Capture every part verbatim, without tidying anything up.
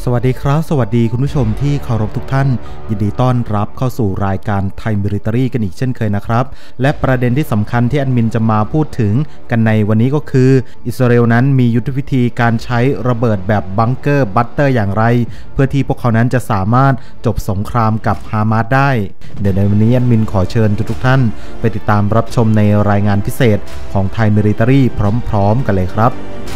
สวัสดีครับสวัสดีคุณผู้ชมที่เคารพทุกท่านยินดีต้อนรับเข้าสู่รายการไทยมิลิเตอรี่กันอีกเช่นเคยนะครับและประเด็นที่สำคัญที่แอดมินจะมาพูดถึงกันในวันนี้ก็คืออิสราเอลนั้นมียุทธวิธีการใช้ระเบิดแบบบังเกอร์บัสเตอร์อย่างไรเพื่อที่พวกเขานั้นจะสามารถจบสงครามกับฮามาสได้เดี๋ยวในวันนี้แอดมินขอเชิญทุกท่านไปติดตามรับชมในรายงานพิเศษของไทยมิลิเตอรี่พร้อมๆกันเลยครับ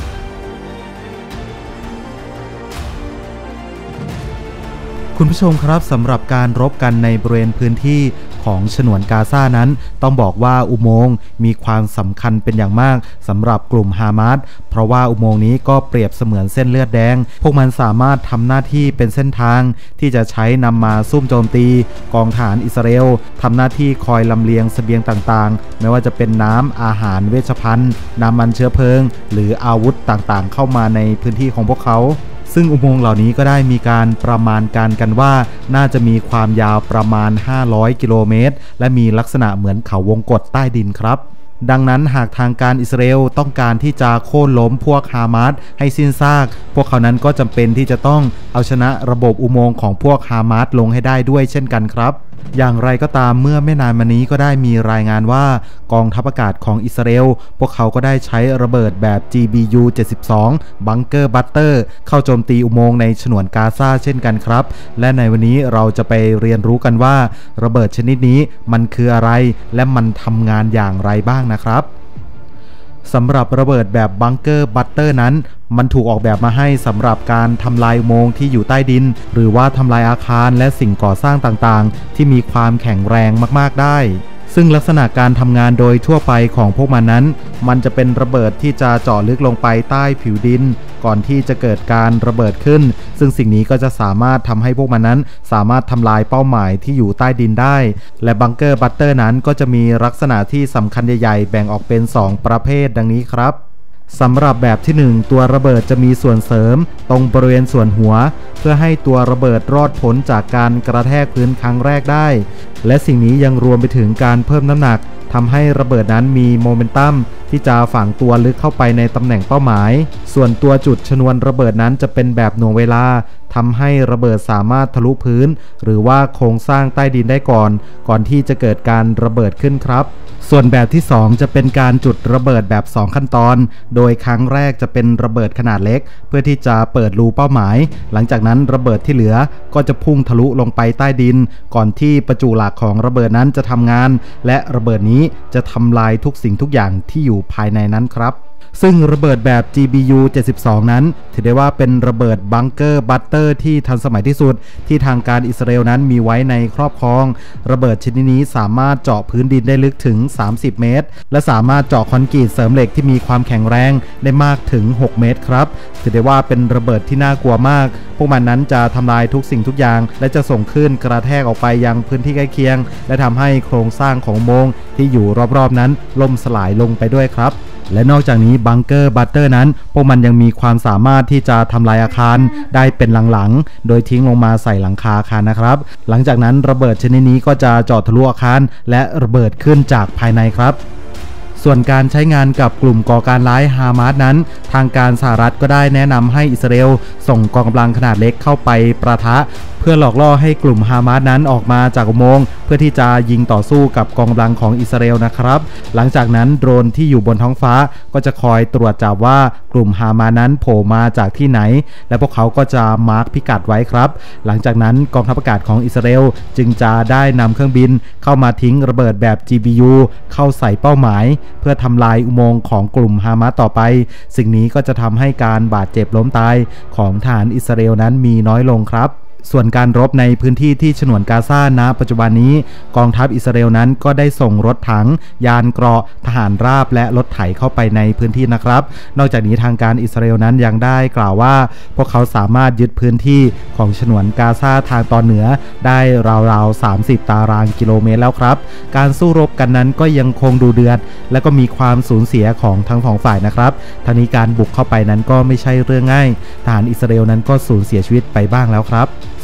คุณผู้ชมครับสำหรับการรบกันในบริเวณพื้นที่ของฉนวนกาซานั้นต้องบอกว่าอุโมงค์มีความสำคัญเป็นอย่างมากสำหรับกลุ่มฮามาสเพราะว่าอุโมงค์นี้ก็เปรียบเสมือนเส้นเลือดแดงพวกมันสามารถทำหน้าที่เป็นเส้นทางที่จะใช้นำมาซุ่มโจมตีกองทหารอิสราเอลทำหน้าที่คอยลำเลียงเสบียงต่างๆไม่ว่าจะเป็นน้ำอาหารเวชภัณฑ์น้ำมันเชื้อเพลิงหรืออาวุธต่างๆเข้ามาในพื้นที่ของพวกเขาซึ่งอุโมงค์เหล่านี้ก็ได้มีการประมาณการกันว่าน่าจะมีความยาวประมาณห้าร้อยกิโลเมตรและมีลักษณะเหมือนเขาวงกตใต้ดินครับดังนั้นหากทางการอิสราเอลต้องการที่จะโค่นล้มพวกฮามาสให้สิ้นซากพวกเขานั้นก็จำเป็นที่จะต้องเอาชนะระบบอุโมงค์ของพวกฮามาสลงให้ได้ด้วยเช่นกันครับอย่างไรก็ตามเมื่อไม่นานมานี้ก็ได้มีรายงานว่ากองทัพอากาศของอิสราเอลพวกเขาก็ได้ใช้ระเบิดแบบ จี บี ยู เจ็ดสิบสอง บังเกอร์บัสเตอร์เข้าโจมตีอุโมงค์ในฉนวนกาซาเช่นกันครับและในวันนี้เราจะไปเรียนรู้กันว่าระเบิดชนิดนี้มันคืออะไรและมันทำงานอย่างไรบ้างนะครับสำหรับระเบิดแบบบังเกอร์บัสเตอร์นั้นมันถูกออกแบบมาให้สำหรับการทำลายอุโมงค์ที่อยู่ใต้ดินหรือว่าทำลายอาคารและสิ่งก่อสร้างต่างๆที่มีความแข็งแรงมากๆได้ซึ่งลักษณะการทำงานโดยทั่วไปของพวกมันนั้นมันจะเป็นระเบิดที่จะเจาะลึกลงไปใต้ผิวดินก่อนที่จะเกิดการระเบิดขึ้นซึ่งสิ่งนี้ก็จะสามารถทำให้พวกมันนั้นสามารถทำลายเป้าหมายที่อยู่ใต้ดินได้และบังเกอร์บัสเตอร์นั้นก็จะมีลักษณะที่สำคัญใหญ่ๆแบ่งออกเป็นสองประเภทดังนี้ครับสำหรับแบบที่หนึ่งตัวระเบิดจะมีส่วนเสริมตรงบริเวณส่วนหัวเพื่อให้ตัวระเบิดรอดพ้นจากการกระแทกพื้นครั้งแรกได้และสิ่งนี้ยังรวมไปถึงการเพิ่มน้ำหนักทำให้ระเบิดนั้นมีโมเมนตัมที่จะฝังตัวลึกเข้าไปในตำแหน่งเป้าหมายส่วนตัวจุดชนวนระเบิดนั้นจะเป็นแบบหน่วงเวลาทำให้ระเบิดสามารถทะลุพื้นหรือว่าโครงสร้างใต้ดินได้ก่อนก่อนที่จะเกิดการระเบิดขึ้นครับส่วนแบบที่สองจะเป็นการจุดระเบิดแบบสองขั้นตอนโดยครั้งแรกจะเป็นระเบิดขนาดเล็กเพื่อที่จะเปิดรูเป้าหมายหลังจากนั้นระเบิดที่เหลือก็จะพุ่งทะลุลงไปใต้ดินก่อนที่ประจุหลักของระเบิดนั้นจะทำงานและระเบิดนี้จะทำลายทุกสิ่งทุกอย่างที่อยู่ภายในนั้นครับซึ่งระเบิดแบบ จี บี ยู เจ็ดสิบสอง นั้นถือได้ว่าเป็นระเบิดบังเกอร์บัสเตอร์ที่ทันสมัยที่สุดที่ทางการอิสราเอลนั้นมีไว้ในครอบครองระเบิดชนิดนี้สามารถเจาะพื้นดินได้ลึกถึงสามสิบเมตรและสามารถเจาะคอนกรีตเสริมเหล็กที่มีความแข็งแรงได้มากถึงหกเมตรครับถือได้ว่าเป็นระเบิดที่น่ากลัวมากพวกมันนั้นจะทำลายทุกสิ่งทุกอย่างและจะส่งคลื่นกระแทกออกไปยังพื้นที่ใกล้เคียงและทำให้โครงสร้างของอุโมงค์ที่อยู่รอบๆนั้นล่มสลายลงไปด้วยครับและนอกจากนี้บังเกอร์บัสเตอร์นั้นพวกมันยังมีความสามารถที่จะทำลายอาคารได้เป็นหลังๆโดยทิ้งลงมาใส่หลังคาอาคารนะครับหลังจากนั้นระเบิดชนิดนี้ก็จะเจาะทะลุอาคารและระเบิดขึ้นจากภายในครับส่วนการใช้งานกับกลุ่มก่อการร้ายฮามาสนั้นทางการสหรัฐก็ได้แนะนำให้อิสราเอลส่งกองกำลังขนาดเล็กเข้าไปประทะเพื่อหลอกล่อให้กลุ่มฮามาสนั้นออกมาจากอุโมงค์เพื่อที่จะยิงต่อสู้กับกองกำลังของอิสราเอลนะครับหลังจากนั้นโดรนที่อยู่บนท้องฟ้าก็จะคอยตรวจจับว่ากลุ่มฮามาสนั้นโผล่มาจากที่ไหนและพวกเขาก็จะมาร์คพิกัดไว้ครับหลังจากนั้นกองทัพอากาศของอิสราเอลจึงจะได้นำเครื่องบินเข้ามาทิ้งระเบิดแบบ จี บี ยู เข้าใส่เป้าหมายเพื่อทำลายอุโมงค์ของกลุ่มฮามาสต่อไปสิ่งนี้ก็จะทำให้การบาดเจ็บล้มตายของทหารอิสราเอลนั้นมีน้อยลงครับส่วนการรบในพื้นที่ที่ฉนวนกาซาณปัจจุบันนี้กองทัพอิสราเอลนั้นก็ได้ส่งรถถังยานเกราะทหารราบและรถไถเข้าไปในพื้นที่นะครับนอกจากนี้ทางการอิสราเอลนั้นยังได้กล่าวว่าพวกเขาสามารถยึดพื้นที่ของฉนวนกาซาทางตอนเหนือได้ราวๆสามสิบตารางกิโลเมตรแล้วครับการสู้รบกันนั้นก็ยังคงดูเดือดและก็มีความสูญเสียของทั้งสองฝ่ายนะครับทั้งนี้การบุกเข้าไปนั้นก็ไม่ใช่เรื่องง่ายทหารอิสราเอลนั้นก็สูญเสียชีวิตไปบ้างแล้วครับ ส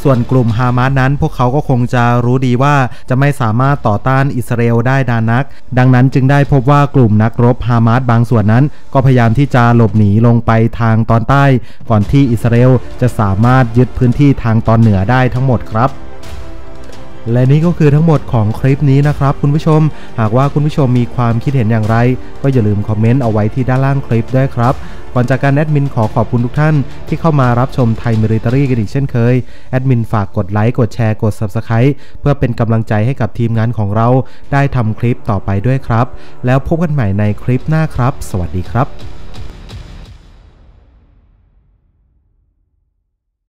ส่วนกลุ่มฮามาสนั้นพวกเขาก็คงจะรู้ดีว่าจะไม่สามารถต่อต้านอิสราเอลได้นานนักดังนั้นจึงได้พบว่ากลุ่มนักรบฮามาสบางส่วนนั้นก็พยายามที่จะหลบหนีลงไปทางตอนใต้ก่อนที่อิสราเอลจะสามารถยึดพื้นที่ทางตอนเหนือได้ทั้งหมดครับและนี่ก็คือทั้งหมดของคลิปนี้นะครับคุณผู้ชมหากว่าคุณผู้ชมมีความคิดเห็นอย่างไรก็อย่าลืมคอมเมนต์เอาไว้ที่ด้านล่างคลิปด้วยครับก่อนจากการแอดมินขอขอบคุณทุกท่านที่เข้ามารับชมไทยมิลิตารีกันอีกเช่นเคยแอดมินฝากกดไลค์กดแชร์กด ซับสไครบ์ เพื่อเป็นกำลังใจให้กับทีมงานของเราได้ทำคลิปต่อไปด้วยครับแล้วพบกันใหม่ในคลิปหน้าครับสวัสดีครับ